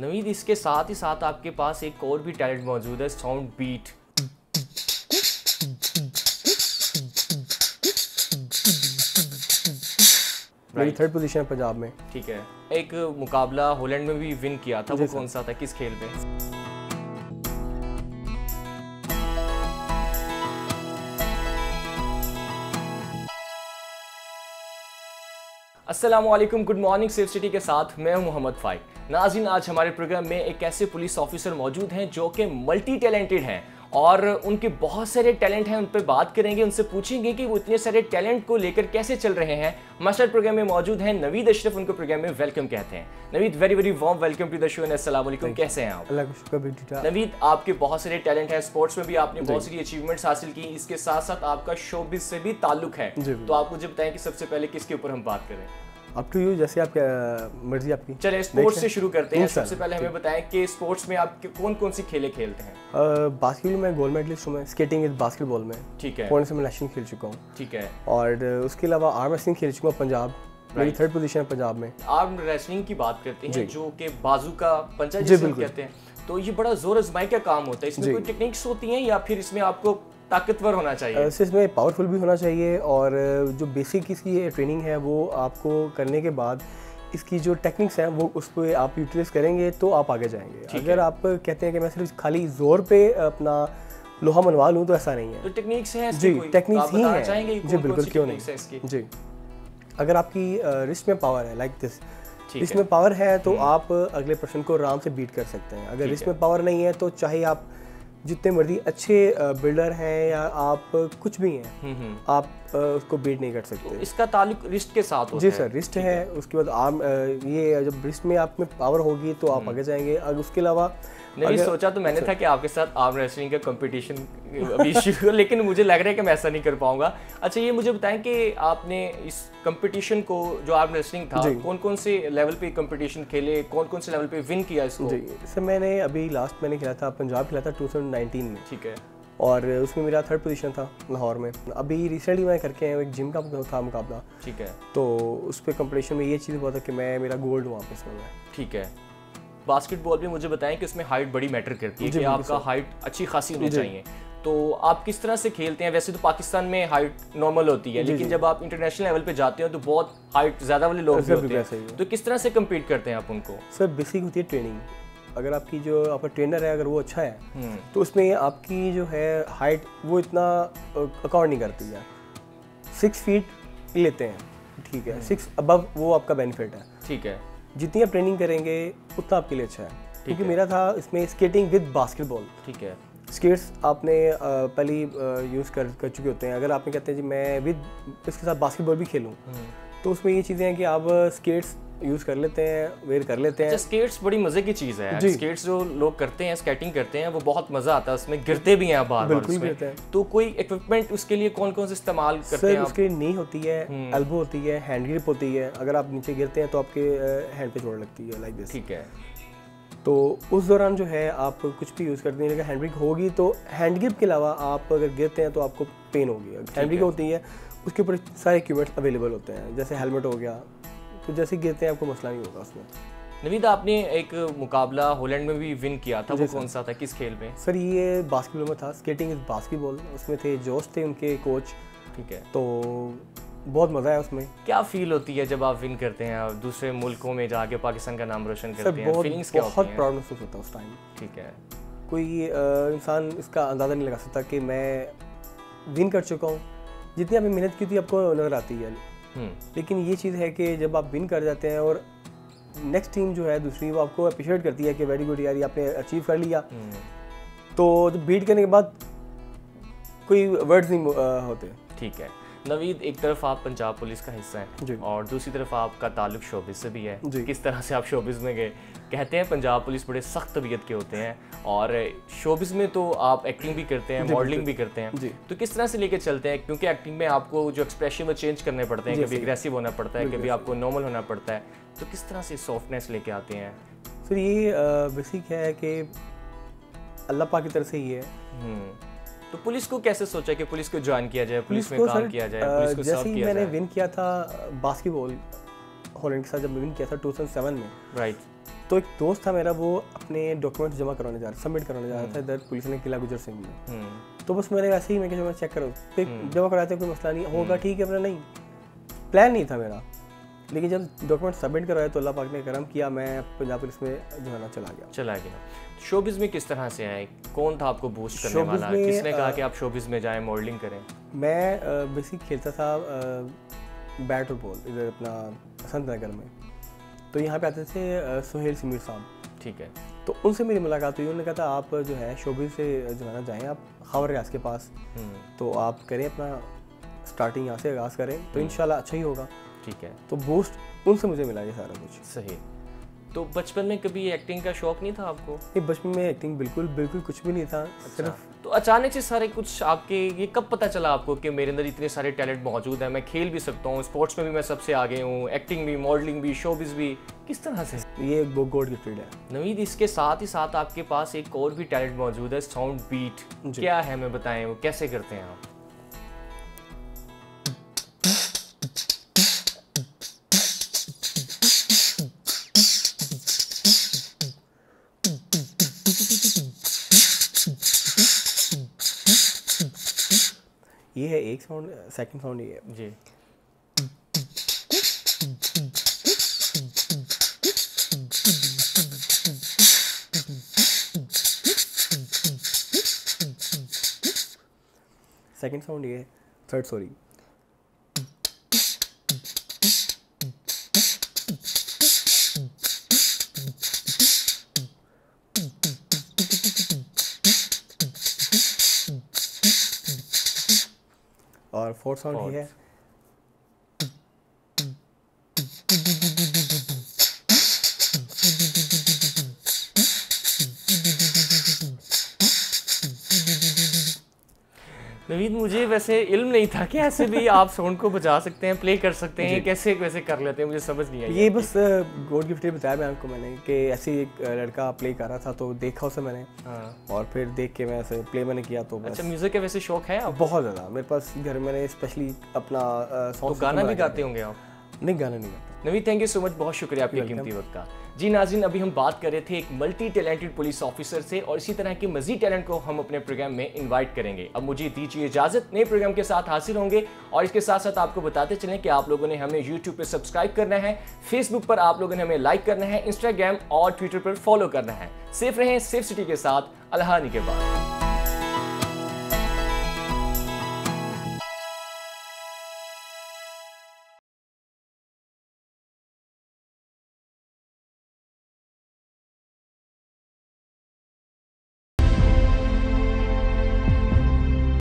नवीद, इसके साथ ही साथ आपके पास एक और भी टैलेंट मौजूद है, साउंड बीट। मेरी थर्ड पोजीशन है पंजाब में। ठीक है, एक मुकाबला हॉलैंड में भी विन किया था, वो कौन सा था, किस खेल में? अस्सलामुअलैकुम, गुड मॉर्निंग सेफ सिटी के साथ मैं हूं मोहम्मद फाइक। नाज़रीन, आज हमारे प्रोग्राम में एक ऐसे पुलिस ऑफिसर मौजूद हैं जो कि मल्टी टैलेंटेड हैं और उनके बहुत सारे टैलेंट हैं, उन पर बात करेंगे, उनसे पूछेंगे कि वो इतने सारे टैलेंट को लेकर कैसे चल रहे हैं। हमारे साथ प्रोग्राम में मौजूद हैं नवीद अशरफ, उनको प्रोग्राम में वेलकम कहते हैं। Naveed, very very warm welcome to the show. अस्सलाम वालेकुम, कैसे हैं आप? अल्लाह का शुक्र बेटा। नवीद, आपके बहुत सारे टैलेंट हैं, स्पोर्ट्स में भी आपने बहुत सारी अचीवमेंट्स हासिल की, इसके साथ साथ आपका शोबिज से भी ताल्लुक है, तो आप मुझे बताएं कि सबसे पहले किसके ऊपर हम बात करें? अप टू यू, जैसे आपकी मर्जी आपकी। चलिए स्पोर्ट्स से शुरू करते हैं। सबसे पहले हमें बताएं कि स्पोर्ट्स में आप कौन कौन सी खेलें खेलते हैं? बास्केटबॉल में गोल्ड मेडलिस्ट हूँ मैं, स्केटिंग इज बास्केटबॉल में। ठीक है, पॉइंट से मैं नेशनल खेल चुका हूँ। ठीक है, और उसके अलावा आर्म रेसलिंग खेल चुका हूँ पंजाब। मेरी थर्ड पोजीशन है पंजाब में। आर्म रेसलिंग की बात करते हैं, जो कि बाजू का पंचा जिसे कहते हैं, तो ये बड़ा जोर आजमाई का काम होता है। इसमें कोई टेक्निक्स होती हैं या फिर इसमें आपको ताकतवर होना चाहिए? इसमें पावरफुल भी होना चाहिए और जो बेसिक इसकी ट्रेनिंग है वो आपको करने के बाद इसकी जो टेक्निक्स हैं वो उस पर आप यूटिलाइज करेंगे तो आप आगे जाएंगे। अगर आप कहते हैं कि मैं सिर्फ खाली जोर पे अपना लोहा मनवा लूँ तो ऐसा नहीं है। तो टेक्निक्स हैं जी, टेक्निक्स ही हैं जी, बिल्कुल, क्यों नहीं जी। अगर आपकी रिस्ट में पावर है, लाइक दिस, रिस्ट में पावर है तो आप अगले पर्सन को आराम से बीट कर सकते हैं। अगर रिस्ट में पावर नहीं है तो चाहे आप जितने मर्जी अच्छे बिल्डर हैं या आप कुछ भी हैं, आप उसको बीट नहीं कर सकते। तो इसका ताल्लुक रिस्ट के साथ होता जी सर, रिस्ट है। उसके बाद आर्म, ये जब रिस्ट में आप में पावर होगी तो आप आगे जाएंगे। अगर उसके अलावा नहीं सोचा तो मैंने था कि आपके साथ आर्म रेसलिंग का कंपटीशन अभी शुरू, लेकिन मुझे लग रहा है कि मैं ऐसा नहीं कर पाऊंगा। अच्छा, ये मुझे बताएं कि आपने इस कंपटीशन को, जो आर्म रेसलिंग था, कौन कौन से लेवल पे कंपटीशन खेले, कौन कौन से लेवल पे विन किया इसको? जी सर, मैंने अभी लास्ट मैंने खेला था पंजाब, खेला था 2019 में। ठीक है, और उसमें मेरा थर्ड पोजीशन था लाहौर में। अभी रिसेंटली मैं करके आया हूँ, एक जिम का था मुकाबला। ठीक है, तो उस पर कंपटीशन में ये चीज़ हुआ था कि मेरा गोल्ड हुआ वापस में। ठीक है, बास्केटबॉल भी मुझे बताएं कि उसमें हाइट बड़ी मैटर करती है कि आपका हाइट अच्छी खासी होनी चाहिए। तो आप किस तरह से खेलते हैं? वैसे तो पाकिस्तान में हाइट नॉर्मल होती है, लेकिन जब आप इंटरनेशनल लेवल पे जाते हो तो बहुत हाइट ज़्यादा वाले लोग भी होते हैं, तो किस तरह से कम्पीट करते हैं आप उनको? सर, बेसिक होती है ट्रेनिंग। अगर आपकी जो आपका ट्रेनर है अगर वो अच्छा है तो उसमें आपकी जो है हाइट वो इतना अकॉर्ड नहीं करती है। 6 फीट लेते हैं, ठीक है, 6 अबव वो आपका बेनिफिट है। ठीक है, जितनी आप ट्रेनिंग करेंगे उतना आपके लिए अच्छा है। क्योंकि मेरा था इसमें स्केटिंग विद बास्केटबॉल। ठीक है, स्केट्स आपने पहले यूज़ कर चुके होते हैं। अगर आपने कहते हैं जी मैं विद इसके साथ बास्केटबॉल भी खेलूँ, तो उसमें ये चीज़ें हैं कि आप स्केट्स यूज़ कर लेते हैं, वेयर कर लेते हैं। अच्छा, स्केट्स बड़ी मज़े की चीज़ है। स्केट्स जो लोग करते हैं, स्केटिंग करते हैं, वो बहुत मज़ा आता है उसमें, गिरते भी हैं बार-बार उसमें। तो कोई इक्विपमेंट उसके लिए कौन कौन से इस्तेमाल करते हैं आप? उसके नी होती है, एल्बो होती है, हैंड ग्रिप होती है। अगर आप नीचे गिरते हैं तो आपके हैंड पे चोट लगती है, लाइक दिस। ठीक है, तो उस दौरान जो है आप कुछ भी यूज़ करते हैं, अगर हैंड ग्रिप होगी तो हैंड ग्रिप के अलावा आप अगर गिरते हैं तो आपको पेन होगी। हैंड ग्रिप होती है, उसके ऊपर सारे इक्विपमेंट्स अवेलेबल होते हैं, जैसे हेलमेट हो गया, तो जैसे गिरते हैं आपको मसला नहीं होगा उसमें। नवीद, आपने एक मुकाबला हॉलैंड में भी विन किया था, वो कौन सा था, किस खेल में? सर, ये बास्केटबॉल में था, स्केटिंग इज बास्केटबॉल। उसमें थे जोश थे उनके कोच। ठीक है, तो बहुत मज़ा आया उसमें। क्या फील होती है जब आप विन करते हैं और दूसरे मुल्कों में जाके पाकिस्तान का नाम रोशन करते हैं? फीलिंग्स क्या होती हैं? बहुत प्राउड महसूस होता है उस टाइम। ठीक है, कोई इंसान इसका अंदाज़ा नहीं लगा सकता कि मैं विन कर चुका हूँ। जितनी आपने मेहनत की थी आपको नज़र आती है, लेकिन ये चीज़ है कि जब आप विन कर जाते हैं और नेक्स्ट टीम जो है दूसरी, वो आपको अप्रिशिएट करती है कि वेरी गुड यार, ये आपने अचीव कर लिया। तो जब बीट करने के बाद कोई वर्ड्स नहीं होते। ठीक है, नवीद, एक तरफ आप पंजाब पुलिस का हिस्सा हैं और दूसरी तरफ आपका ताल्लुक शोबिस से भी है। किस तरह से आप शोबिस में गए? कहते हैं पंजाब पुलिस बड़े सख्त तबीयत के होते हैं और शोबिस में तो आप एक्टिंग भी करते हैं, मॉडलिंग भी करते हैं, तो किस तरह से लेके चलते हैं? क्योंकि एक्टिंग में आपको जो एक्सप्रेशन वो चेंज करने पड़ते हैं, कभी एग्रेसिव होना पड़ता है, कभी आपको नॉर्मल होना पड़ता है, तो किस तरह से सॉफ्टनेस लेके आते हैं? फिर ये बेसिक है कि अल्लाह पाक की तरफ से ही है। तो पुलिस को कैसे सोचा कि पुलिस को ज्वाइन किया जाए, पुलिस में काम किया जाए, पुलिस को सर्व किया जाए? मैंने विन किया था बास्केटबॉल हॉलैंड के साथ, जब विन किया था 2007 में, राइट, तो एक दोस्त था मेरा, वो अपने डॉक्यूमेंट्स जमा करवाने जा रहा, सबमिट करवाने जा रहा था इधर पुलिस ने किला गुजर सिंह में। तो बस मैंने वैसे ही मैं क्या चेक करो जमा करवाते कोई मसला नहीं होगा, ठीक है, अपना नहीं प्लान नहीं था मेरा। लेकिन जब डॉक्यूमेंट सबमिट करवाए तो अल्लाह पाक ने करम किया, मैं पंजाब पुलिस में जो है ना चला गया। शोबिज़ में किस तरह से आए, कौन था आपको बूस्ट करने वाला, किसने कहा कि आप शोबिज़ में जाएं, मॉडलिंग करें? मैं बेसिक खेलता था बैट और बॉल इधर अपना संत नगर में। तो यहाँ पे आते थे सुहेल समीर साहब, ठीक है, तो उनसे मेरी मुलाकात हुई। उन्होंने कहा था आप जो है शोबिज़ से जो है ना जाएँ आप खबर रियाज के पास, तो आप करें अपना स्टार्टिंग यहाँ से आगाज़ करें तो इंशाल्लाह अच्छा ही होगा। ठीक है, तो बूस्ट उनसे मुझे मिला ये सारा कुछ। सही। तो बचपन में कभी एक्टिंग का शौक नहीं था आपको? नहीं, बचपन में एक्टिंग बिल्कुल कुछ भी नहीं था। सिर्फ तो अचानक से सारे कुछ आपके ये कब पता चला आपको कि मेरे अंदर इतने सारे टैलेंट मौजूद हैं, मैं खेल भी सकता हूँ, स्पोर्ट्स में भी मैं सबसे आगे हूँ, एक्टिंग भी, मॉडलिंग भी, शोबिज़ भी, किस तरह से? ये गॉड गिफ्टेड है नवीद। इसके साथ ही साथ आपके पास एक और भी टैलेंट मौजूद है, साउंड बीट। क्या है, हमें बताएं, वो कैसे करते हैं आप? ये है एक साउंड, सेकंड साउंड ये है जी। सेकंड साउंड ये है, थर्ड सॉरी। और फोर्थ साउंड ही है। नवीद, मुझे वैसे इल्म नहीं था कि ऐसे भी आप साउंड को बजा सकते हैं, प्ले कर सकते हैं, कैसे कर लेते हैं, मुझे समझ नहीं आया। ये बस गॉड गिफ्टेड बताया मैं आपको मैंने कि ऐसे एक लड़का प्ले कर रहा था तो देखा उसे मैंने। और फिर देख के मैं ऐसे प्ले मैंने किया तो। अच्छा, म्यूजिक का वैसे शौक है आपको? बहुत ज़्यादा। मेरे पास घर में स्पेशली अपना तो गाना भी गाते होंगे आप? नहीं, गाना नहीं गाता। Naveed, thank you so much, बहुत शुक्रिया आपके कीमती वक्त का। जी नाज़रीन, अभी हम बात कर रहे थे एक मल्टी टैलेंटेड पुलिस ऑफिसर से, और इसी तरह के मज़ीद टैलेंट को हम अपने प्रोग्राम में इनवाइट करेंगे। अब मुझे दीजिए इजाज़त, नए प्रोग्राम के साथ हाजिर होंगे। और इसके साथ साथ आपको बताते चलें कि आप लोगों ने हमें यूट्यूब पर सब्सक्राइब करना है, फेसबुक पर आप लोगों ने हमें लाइक करना है, इंस्टाग्राम और ट्विटर पर फॉलो करना है। सेफ रहें, सेफ सिटी के साथ। अल्लाह के बाद।